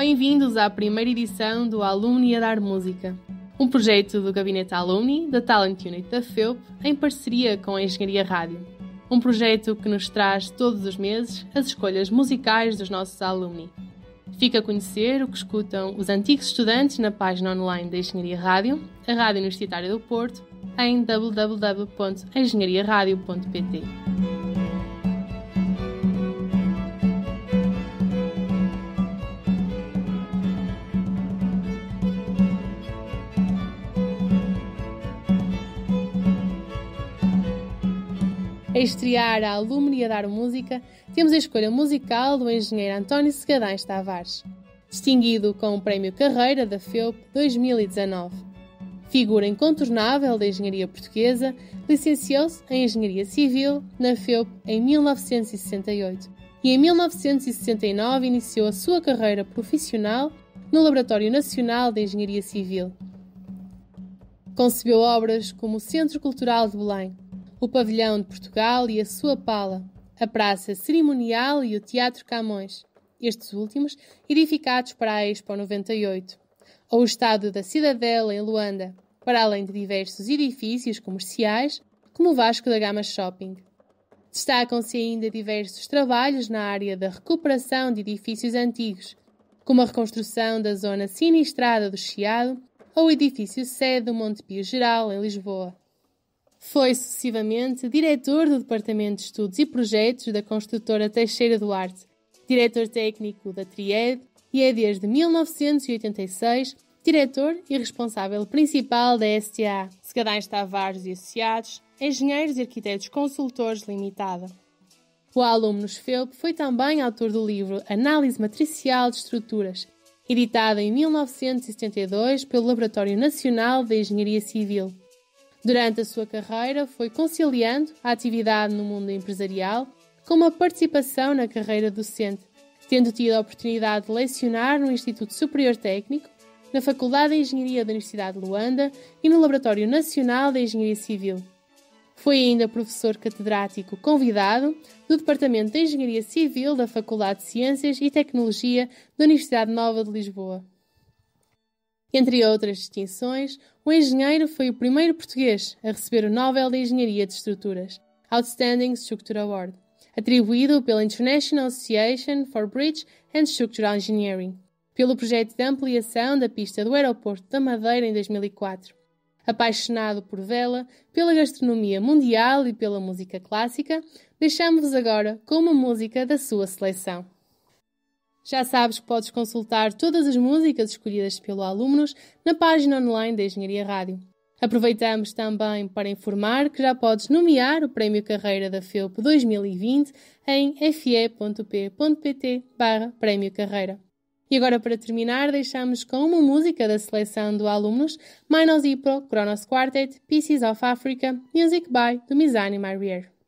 Bem-vindos à primeira edição do Alumni a Dar Música, um projeto do Gabinete Alumni da Talent Unit da FEUP em parceria com a Engenharia Rádio. Um projeto que nos traz todos os meses as escolhas musicais dos nossos alumni. Fica a conhecer o que escutam os antigos estudantes na página online da Engenharia Rádio, a Rádio Universitária do Porto, em www.engenhariaradio.pt. A estrear a Alumni a Dar Música, temos a escolha musical do engenheiro António Segadães Tavares, distinguido com o Prémio Carreira da FEUP 2019. Figura incontornável da engenharia portuguesa, licenciou-se em Engenharia Civil na FEUP em 1968 e em 1969 iniciou a sua carreira profissional no Laboratório Nacional de Engenharia Civil. Concebeu obras como o Centro Cultural de Belém, o Pavilhão de Portugal e a sua Pala, a Praça Cerimonial e o Teatro Camões, estes últimos edificados para a Expo 98, ou o Estádio da Cidadela em Luanda, para além de diversos edifícios comerciais, como o Vasco da Gama Shopping. Destacam-se ainda diversos trabalhos na área da recuperação de edifícios antigos, como a reconstrução da zona sinistrada do Chiado ou o edifício sede do Monte Pio Geral, em Lisboa. Foi sucessivamente diretor do Departamento de Estudos e Projetos da construtora Teixeira Duarte, diretor técnico da Tried e é desde 1986 diretor e responsável principal da STA, Segadães Tavares e Associados, Engenheiros e Arquitetos Consultores Limitada. O Alumnus FEUP foi também autor do livro Análise Matricial de Estruturas, editado em 1972 pelo Laboratório Nacional de Engenharia Civil. Durante a sua carreira, foi conciliando a atividade no mundo empresarial com uma participação na carreira docente, tendo tido a oportunidade de lecionar no Instituto Superior Técnico, na Faculdade de Engenharia da Universidade de Luanda e no Laboratório Nacional de Engenharia Civil. Foi ainda professor catedrático convidado do Departamento de Engenharia Civil da Faculdade de Ciências e Tecnologia da Universidade Nova de Lisboa. Entre outras distinções, o engenheiro foi o primeiro português a receber o Nobel de Engenharia de Estruturas, Outstanding Structure Award, atribuído pela International Association for Bridge and Structural Engineering, pelo projeto de ampliação da pista do Aeroporto da Madeira em 2004. Apaixonado por vela, pela gastronomia mundial e pela música clássica, deixamos-vos agora com uma música da sua seleção. Já sabes que podes consultar todas as músicas escolhidas pelo Alumnus na página online da Engenharia Rádio. Aproveitamos também para informar que já podes nomear o Prémio Carreira da FEUP 2020 em fe.p.pt/Prémio Carreira. E agora, para terminar, deixamos com uma música da seleção do Alumnus, Minos Ipro, Kronos Quartet, Pieces of Africa, Music by do Mizani Marier.